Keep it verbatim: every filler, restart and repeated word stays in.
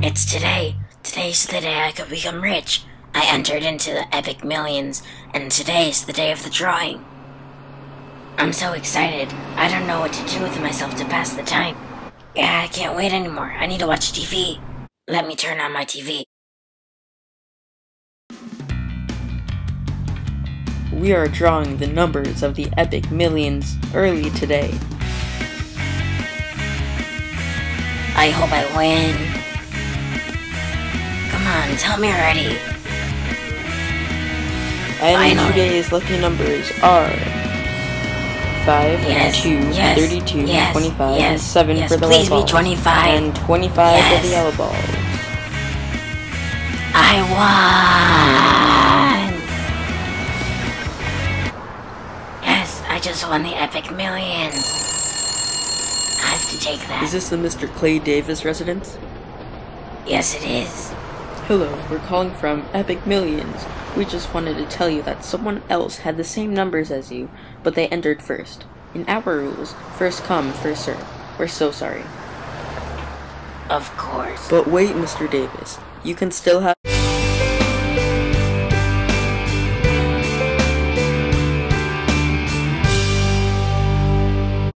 It's today. Today's the day I could become rich. I entered into the Epic Millions, and today's the day of the drawing. I'm so excited. I don't know what to do with myself to pass the time. Yeah, I can't wait anymore. I need to watch T V. Let me turn on my T V. We are drawing the numbers of the Epic Millions early today. I hope I win. Come on, tell me already. And today's lucky numbers are five, yes, two, yes, thirty-two, yes, twenty-five, yes, and seven yes, for the please red balls, be twenty-five. and twenty-five yes. for the yellow balls. I won! Yes, I just won the Epic Millions. I have to take that. Is this the Mister Clay Davis residence? Yes, it is. Hello, we're calling from Epic Millions. We just wanted to tell you that someone else had the same numbers as you, but they entered first. In our rules, first come, first serve. We're so sorry. Of course. But wait, Mister Davis. You can still have...